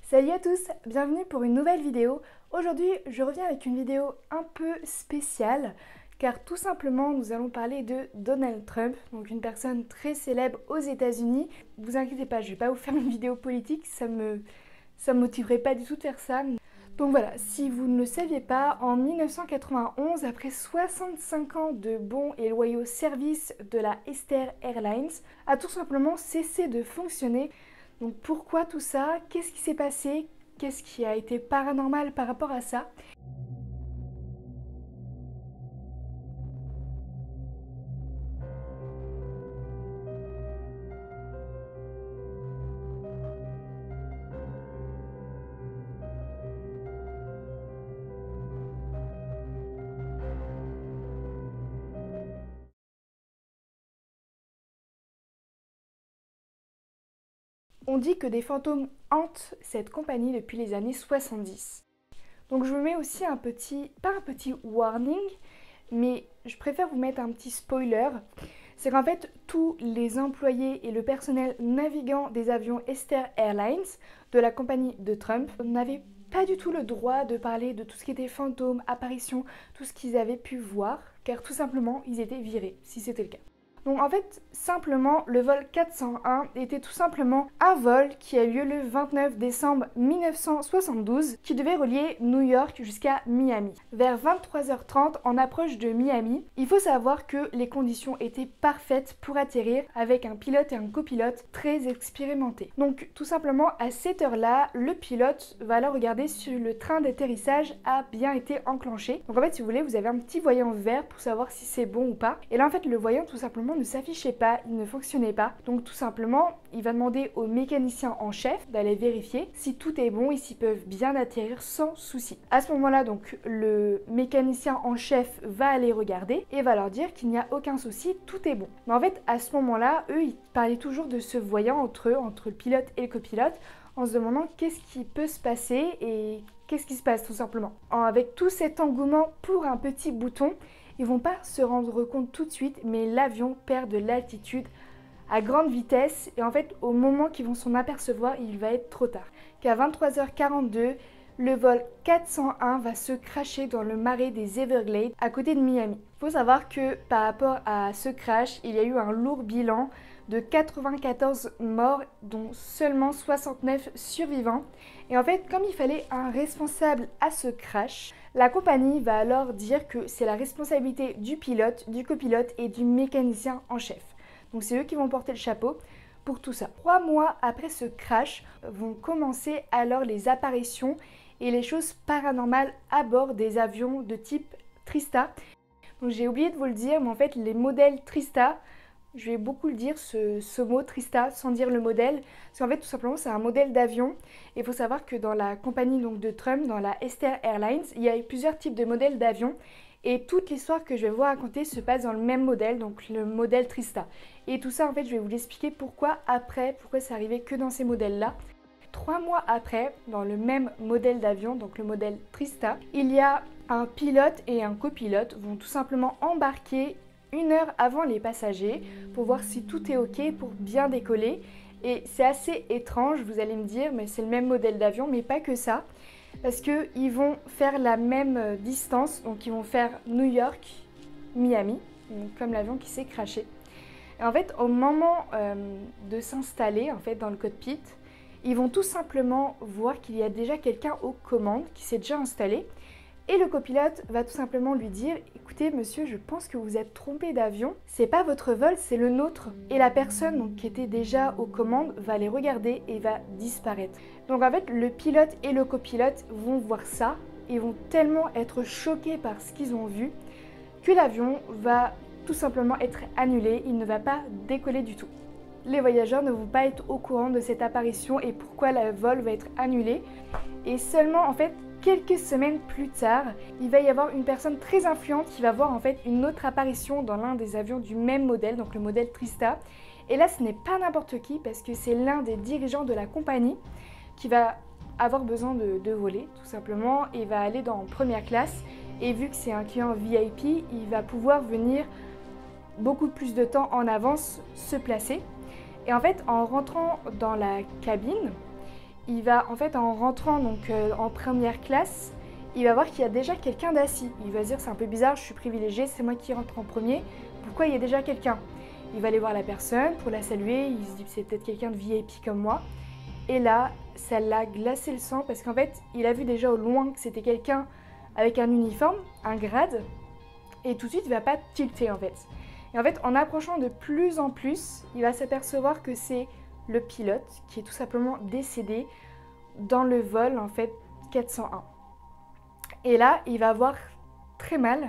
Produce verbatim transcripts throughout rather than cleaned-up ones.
Salut à tous, bienvenue pour une nouvelle vidéo. Aujourd'hui, je reviens avec une vidéo un peu spéciale car tout simplement nous allons parler de Donald Trump, donc une personne très célèbre aux États-Unis. Vous inquiétez pas, je vais pas vous faire une vidéo politique, ça me ça me motiverait pas du tout de faire ça. Donc voilà, si vous ne le saviez pas, en mille neuf cent quatre-vingt-onze, après soixante-cinq ans de bons et loyaux services de la Ester Airlines, a tout simplement cessé de fonctionner. Donc pourquoi tout ça? Qu'est-ce qui s'est passé? Qu'est-ce qui a été paranormal par rapport à ça? On dit que des fantômes hantent cette compagnie depuis les années soixante-dix. Donc je vous mets aussi un petit, pas un petit warning, mais je préfère vous mettre un petit spoiler. C'est qu'en fait, tous les employés et le personnel navigant des avions Ester Airlines de la compagnie de Trump n'avaient pas du tout le droit de parler de tout ce qui était fantômes, apparitions, tout ce qu'ils avaient pu voir, car tout simplement, ils étaient virés, si c'était le cas. Donc en fait, simplement, le vol quatre cent un était tout simplement un vol qui a lieu le vingt-neuf décembre mille neuf cent soixante-douze qui devait relier New York jusqu'à Miami. Vers vingt-trois heures trente, en approche de Miami, il faut savoir que les conditions étaient parfaites pour atterrir avec un pilote et un copilote très expérimentés. Donc tout simplement, à cette heure-là, le pilote va alors regarder si le train d'atterrissage a bien été enclenché. Donc en fait, si vous voulez, vous avez un petit voyant vert pour savoir si c'est bon ou pas. Et là, en fait, le voyant tout simplement ne s'affichait pas, il ne fonctionnait pas. Donc tout simplement, il va demander au mécanicien en chef d'aller vérifier si tout est bon et s'ils peuvent bien atterrir sans souci. À ce moment-là, donc le mécanicien en chef va aller regarder et va leur dire qu'il n'y a aucun souci, tout est bon. Mais en fait, à ce moment-là, eux, ils parlaient toujours de ce voyant entre eux, entre le pilote et le copilote, en se demandant qu'est-ce qui peut se passer et qu'est-ce qui se passe tout simplement. Avec tout cet engouement pour un petit bouton, ils vont pas se rendre compte tout de suite, mais l'avion perd de l'altitude à grande vitesse et en fait au moment qu'ils vont s'en apercevoir, il va être trop tard. Qu'à vingt-trois heures quarante-deux, le vol quatre cent un va se cracher dans le marais des Everglades à côté de Miami. Il faut savoir que par rapport à ce crash, il y a eu un lourd bilan de quatre-vingt-quatorze morts, dont seulement soixante-neuf survivants. Et en fait, comme il fallait un responsable à ce crash, la compagnie va alors dire que c'est la responsabilité du pilote, du copilote et du mécanicien en chef. Donc c'est eux qui vont porter le chapeau pour tout ça. Trois mois après ce crash, vont commencer alors les apparitions et les choses paranormales à bord des avions de type Trista. Donc j'ai oublié de vous le dire, mais en fait les modèles Trista, je vais beaucoup le dire, ce, ce mot Trista, sans dire le modèle, parce qu'en fait tout simplement c'est un modèle d'avion. Et il faut savoir que dans la compagnie donc, de Trump, dans la Ester Airlines, il y a plusieurs types de modèles d'avions. Et toute l'histoire que je vais vous raconter se passe dans le même modèle, donc le modèle Trista. Et tout ça en fait je vais vous l'expliquer pourquoi après, pourquoi c'est arrivé que dans ces modèles-là. Trois mois après, dans le même modèle d'avion, donc le modèle Trista, il y a un pilote et un copilote vont tout simplement embarquer une heure avant les passagers pour voir si tout est ok pour bien décoller. Et c'est assez étrange, vous allez me dire, mais c'est le même modèle d'avion, mais pas que ça. Parce qu'ils vont faire la même distance, donc ils vont faire New York, Miami, comme l'avion qui s'est crashé. Et en fait, au moment euh, de s'installer en fait, dans le cockpit, ils vont tout simplement voir qu'il y a déjà quelqu'un aux commandes qui s'est déjà installé. Et le copilote va tout simplement lui dire « Écoutez monsieur, je pense que vous êtes trompé d'avion, c'est pas votre vol, c'est le nôtre. » Et la personne donc, qui était déjà aux commandes va les regarder et va disparaître. Donc en fait, le pilote et le copilote vont voir ça et vont tellement être choqués par ce qu'ils ont vu que l'avion va tout simplement être annulé, il ne va pas décoller du tout. Les voyageurs ne vont pas être au courant de cette apparition et pourquoi le vol va être annulé. Et seulement en fait, quelques semaines plus tard, il va y avoir une personne très influente qui va voir en fait une autre apparition dans l'un des avions du même modèle, donc le modèle Trista. Et là, ce n'est pas n'importe qui parce que c'est l'un des dirigeants de la compagnie qui va avoir besoin de, de voler tout simplement et va aller dans première classe. Et vu que c'est un client V I P, il va pouvoir venir beaucoup plus de temps en avance se placer. Et en fait, en rentrant dans la cabine, il va en fait en rentrant donc euh, en première classe, il va voir qu'il y a déjà quelqu'un d'assis. Il va se dire c'est un peu bizarre, je suis privilégié, c'est moi qui rentre en premier, pourquoi il y a déjà quelqu'un? Il va aller voir la personne pour la saluer, il se dit c'est peut-être quelqu'un de V I P comme moi. Et là, ça l'a glacé le sang parce qu'en fait, il a vu déjà au loin que c'était quelqu'un avec un uniforme, un grade, et tout de suite, il va pas tilter en fait. Et en fait, en approchant de plus en plus, il va s'apercevoir que c'est le pilote qui est tout simplement décédé dans le vol en fait quatre cent un. Et là, il va avoir très mal,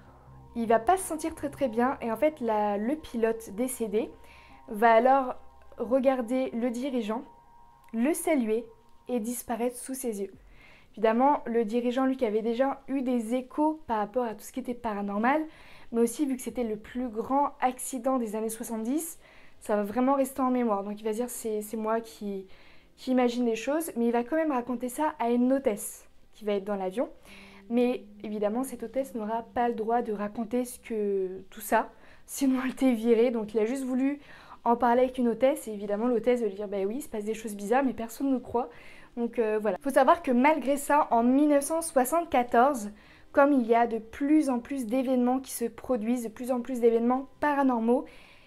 il va pas se sentir très très bien et en fait, la, le pilote décédé va alors regarder le dirigeant, le saluer et disparaître sous ses yeux. Évidemment, le dirigeant, lui, qui avait déjà eu des échos par rapport à tout ce qui était paranormal, mais aussi vu que c'était le plus grand accident des années soixante-dix, ça va vraiment rester en mémoire. Donc il va dire c'est, c'est moi qui, qui imagine les choses, mais il va quand même raconter ça à une hôtesse qui va être dans l'avion. Mais évidemment, cette hôtesse n'aura pas le droit de raconter ce que, tout ça, sinon elle t'est virée. Donc il a juste voulu en parler avec une hôtesse et évidemment l'hôtesse va lui dire bah oui, il se passe des choses bizarres mais personne ne nous croit. Donc euh, voilà. Il faut savoir que malgré ça, en mille neuf cent soixante-quatorze, comme il y a de plus en plus d'événements qui se produisent, de plus en plus d'événements paranormaux,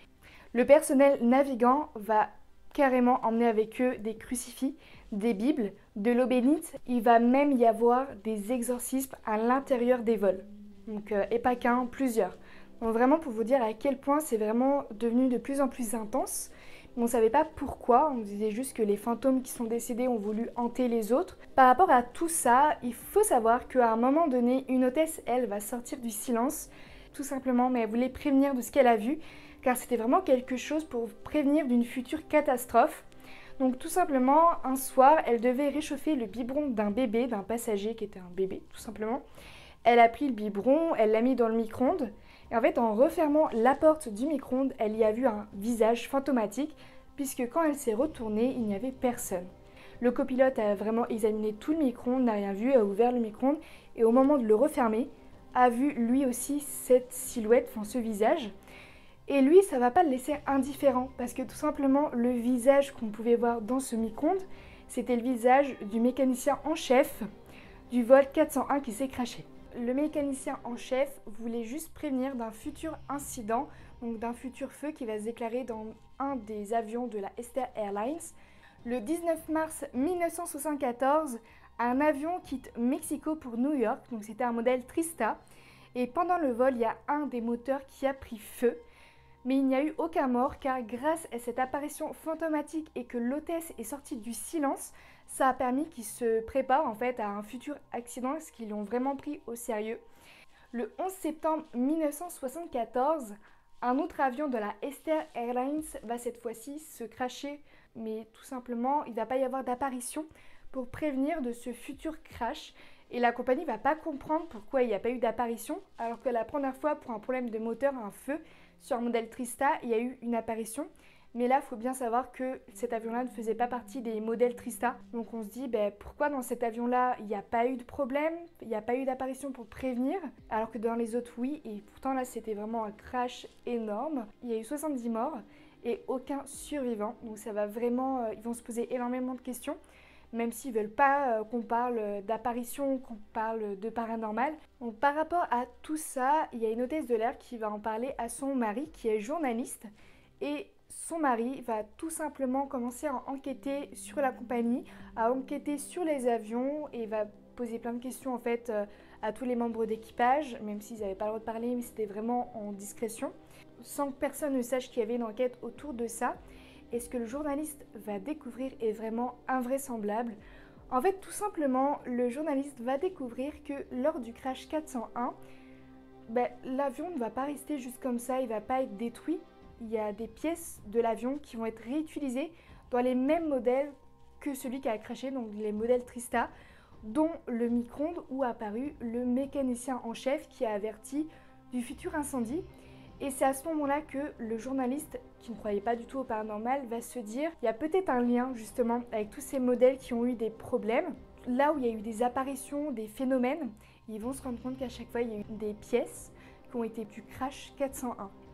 le personnel navigant va carrément emmener avec eux des crucifix, des bibles, de l'eau bénite. Il va même y avoir des exorcismes à l'intérieur des vols. Donc, euh, et pas qu'un, plusieurs. Donc vraiment pour vous dire à quel point c'est vraiment devenu de plus en plus intense. On ne savait pas pourquoi, on disait juste que les fantômes qui sont décédés ont voulu hanter les autres. Par rapport à tout ça, il faut savoir qu'à un moment donné, une hôtesse, elle, va sortir du silence, tout simplement, mais elle voulait prévenir de ce qu'elle a vu, car c'était vraiment quelque chose pour prévenir d'une future catastrophe. Donc tout simplement, un soir, elle devait réchauffer le biberon d'un bébé, d'un passager qui était un bébé, tout simplement. Elle a pris le biberon, elle l'a mis dans le micro-ondes, et en fait, en refermant la porte du micro-ondes, elle y a vu un visage fantomatique, puisque quand elle s'est retournée, il n'y avait personne. Le copilote a vraiment examiné tout le micro-ondes, n'a rien vu, a ouvert le micro-ondes, et au moment de le refermer, a vu lui aussi cette silhouette, enfin ce visage. Et lui, ça ne va pas le laisser indifférent, parce que tout simplement, le visage qu'on pouvait voir dans ce micro-ondes, c'était le visage du mécanicien en chef du vol quatre cent un qui s'est crashé. Le mécanicien en chef voulait juste prévenir d'un futur incident, donc d'un futur feu qui va se déclarer dans un des avions de la Ester Airlines. Le dix-neuf mars mille neuf cent soixante-quatorze, un avion quitte Mexico pour New York, donc c'était un modèle Trista, et pendant le vol, il y a un des moteurs qui a pris feu. Mais il n'y a eu aucun mort car grâce à cette apparition fantomatique et que l'hôtesse est sortie du silence, ça a permis qu'ils se préparent en fait à un futur accident parce qu'ils l'ont vraiment pris au sérieux. Le onze septembre mille neuf cent soixante-quatorze, un autre avion de la Ester Airlines va cette fois-ci se crasher, mais tout simplement il ne va pas y avoir d'apparition pour prévenir de ce futur crash. Et la compagnie ne va pas comprendre pourquoi il n'y a pas eu d'apparition, alors que la première fois pour un problème de moteur, un feu, sur un modèle Trista, il y a eu une apparition. Mais là, il faut bien savoir que cet avion-là ne faisait pas partie des modèles Trista. Donc on se dit, ben, pourquoi dans cet avion-là, il n'y a pas eu de problème, il n'y a pas eu d'apparition pour prévenir, alors que dans les autres, oui. Et pourtant là, c'était vraiment un crash énorme. Il y a eu soixante-dix morts et aucun survivant. Donc ça va vraiment, euh, ils vont se poser énormément de questions. Même s'ils ne veulent pas euh, qu'on parle d'apparition, qu'on parle de paranormal. Donc par rapport à tout ça, il y a une hôtesse de l'air qui va en parler à son mari qui est journaliste et son mari va tout simplement commencer à enquêter sur la compagnie, à enquêter sur les avions et va poser plein de questions en fait euh, à tous les membres d'équipage, même s'ils n'avaient pas le droit de parler, mais c'était vraiment en discrétion, sans que personne ne sache qu'il y avait une enquête autour de ça. Et ce que le journaliste va découvrir est vraiment invraisemblable. En fait, tout simplement, le journaliste va découvrir que lors du crash quatre cent un, ben, l'avion ne va pas rester juste comme ça, il ne va pas être détruit. Il y a des pièces de l'avion qui vont être réutilisées dans les mêmes modèles que celui qui a crashé, donc les modèles Trista, dont le micro-ondes où a apparu le mécanicien en chef qui a averti du futur incendie. Et c'est à ce moment-là que le journaliste, qui ne croyait pas du tout au paranormal, va se dire il y a peut-être un lien justement avec tous ces modèles qui ont eu des problèmes. Là où il y a eu des apparitions, des phénomènes, ils vont se rendre compte qu'à chaque fois il y a eu des pièces qui ont été du crash quatre cent un.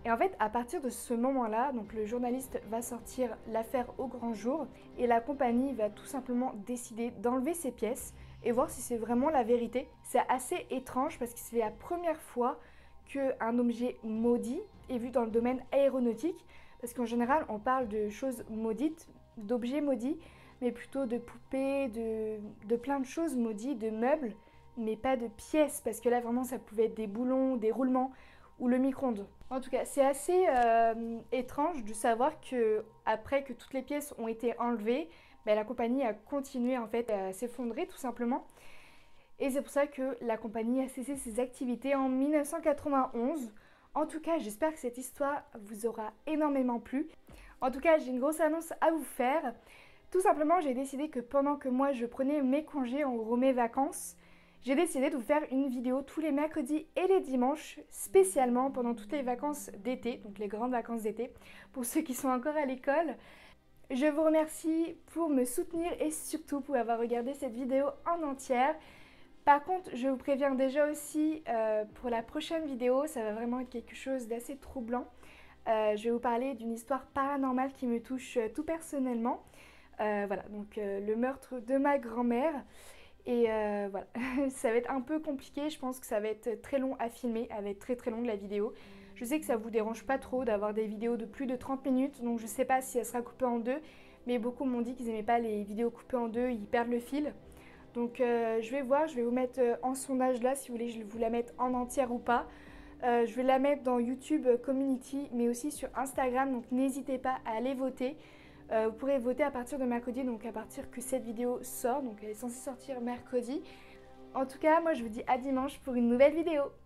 Et en fait, à partir de ce moment-là, donc le journaliste va sortir l'affaire au grand jour et la compagnie va tout simplement décider d'enlever ces pièces et voir si c'est vraiment la vérité. C'est assez étrange parce que c'est la première fois qu'un objet maudit est vu dans le domaine aéronautique, parce qu'en général on parle de choses maudites, d'objets maudits, mais plutôt de poupées, de, de plein de choses maudites, de meubles, mais pas de pièces, parce que là vraiment ça pouvait être des boulons, des roulements ou le micro-ondes. En tout cas, c'est assez euh, étrange de savoir que après que toutes les pièces ont été enlevées, ben, la compagnie a continué en fait à s'effondrer tout simplement. Et c'est pour ça que la compagnie a cessé ses activités en mille neuf cent quatre-vingt-onze. En tout cas, j'espère que cette histoire vous aura énormément plu. En tout cas, j'ai une grosse annonce à vous faire. Tout simplement, j'ai décidé que pendant que moi je prenais mes congés, en gros mes vacances, j'ai décidé de vous faire une vidéo tous les mercredis et les dimanches, spécialement pendant toutes les vacances d'été, donc les grandes vacances d'été, pour ceux qui sont encore à l'école. Je vous remercie pour me soutenir et surtout pour avoir regardé cette vidéo en entière. Par contre, je vous préviens déjà aussi, euh, pour la prochaine vidéo, ça va vraiment être quelque chose d'assez troublant. Euh, je vais vous parler d'une histoire paranormale qui me touche euh, tout personnellement. Euh, voilà, donc euh, le meurtre de ma grand-mère. Et euh, voilà, ça va être un peu compliqué, je pense que ça va être très long à filmer, elle va être très très longue la vidéo. Je sais que ça vous dérange pas trop d'avoir des vidéos de plus de trente minutes, donc je sais pas si elle sera coupée en deux, mais beaucoup m'ont dit qu'ils aimaient pas les vidéos coupées en deux, ils perdent le fil. Donc euh, je vais voir, je vais vous mettre euh, en sondage là si vous voulez je vous la mettre en entière ou pas. Euh, je vais la mettre dans YouTube Community mais aussi sur Instagram, donc n'hésitez pas à aller voter. Euh, vous pourrez voter à partir de mercredi, donc à partir que cette vidéo sort, donc elle est censée sortir mercredi. En tout cas, moi je vous dis à dimanche pour une nouvelle vidéo.